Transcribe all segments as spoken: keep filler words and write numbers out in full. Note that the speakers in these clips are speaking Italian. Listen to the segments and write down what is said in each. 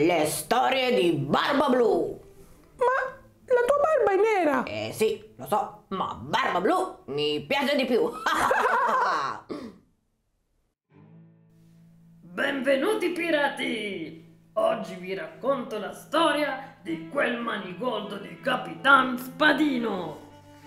Le storie di Barba Blu. Ma la tua barba è nera! Eh sì, lo so, ma Barba Blu mi piace di più. Benvenuti pirati! Oggi vi racconto la storia di quel manigoldo di Capitan Spadino.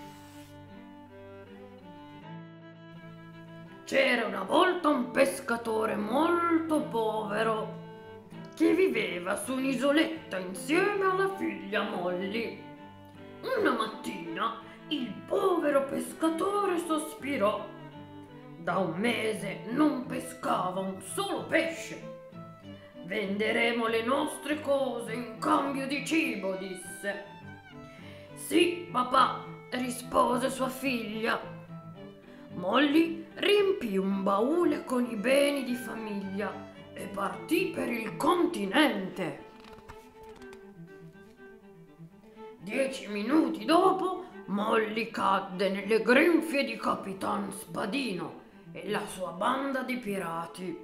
C'era una volta un pescatore molto povero che viveva su un'isoletta insieme alla figlia Molly. Una mattina il povero pescatore sospirò. Da un mese non pescava un solo pesce. Venderemo le nostre cose in cambio di cibo, disse. Sì, papà, rispose sua figlia. Molly riempì un baule con i beni di famiglia e partì per il continente. Dieci minuti dopo, Molly cadde nelle grinfie di Capitan Spadino e la sua banda di pirati.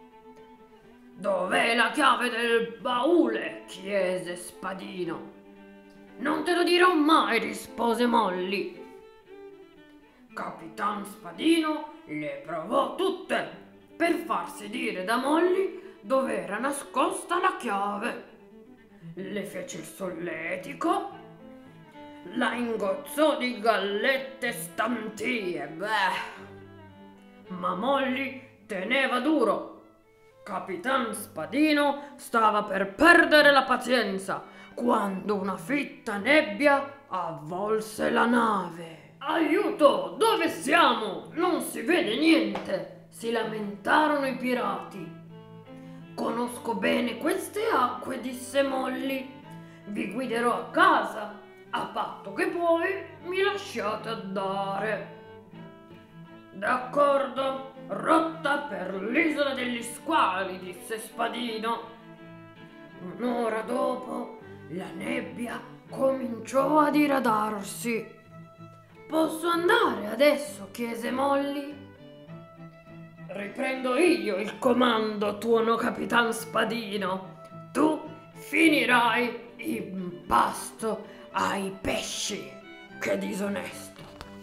Dov'è la chiave del baule? Chiese Spadino. Non te lo dirò mai, rispose Molly. Capitan Spadino le provò tutte per farsi dire da Molly dove era nascosta la chiave. Le fece il solletico, la ingozzò di gallette stantie, beh, ma Molly teneva duro. Capitan Spadino stava per perdere la pazienza quando una fitta nebbia avvolse la nave. Aiuto! Dove siamo? Non si vede niente! Si lamentarono i pirati. Conosco bene queste acque, disse Molly. Vi guiderò a casa, a patto che poi mi lasciate andare. D'accordo, rotta per l'isola degli squali, disse Spadino. Un'ora dopo la nebbia cominciò a diradarsi. Posso andare adesso? Chiese Molly. Riprendo io il comando, tuono Capitan Spadino. Tu finirai in pasto ai pesci. Che disonesto.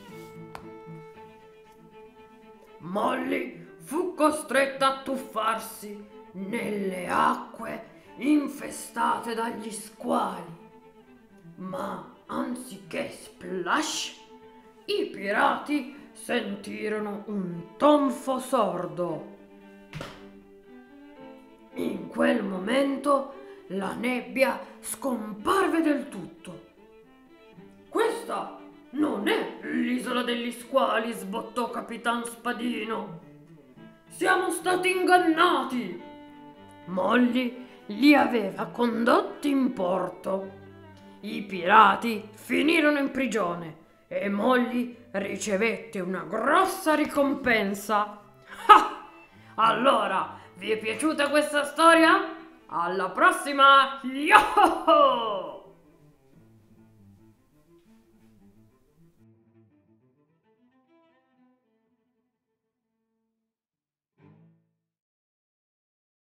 Molly fu costretta a tuffarsi nelle acque infestate dagli squali. Ma anziché splash, i pirati sentirono un tonfo sordo. In quel momento la nebbia scomparve del tutto. Questa non è l'isola degli squali, sbottò Capitan Spadino. Siamo stati ingannati. Molly li aveva condotti in porto. I pirati finirono in prigione e Molly ricevette una grossa ricompensa. Ah! Allora, vi è piaciuta questa storia? Alla prossima! Yo!